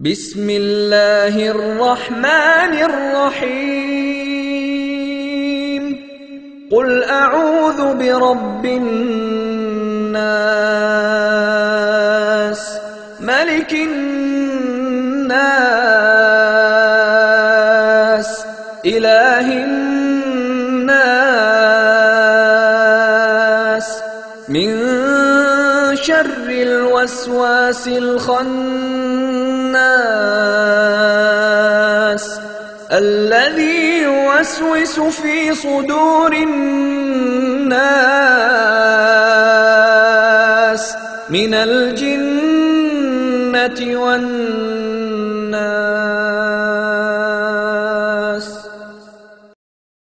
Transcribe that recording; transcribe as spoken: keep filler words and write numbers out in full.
بسم الله الرحمن الرحيم قل أعوذ برب الناس ملك الناس إله الناس من شر الوسواس الخناس الذي يوسوس في صدور الناس من الجنة والناس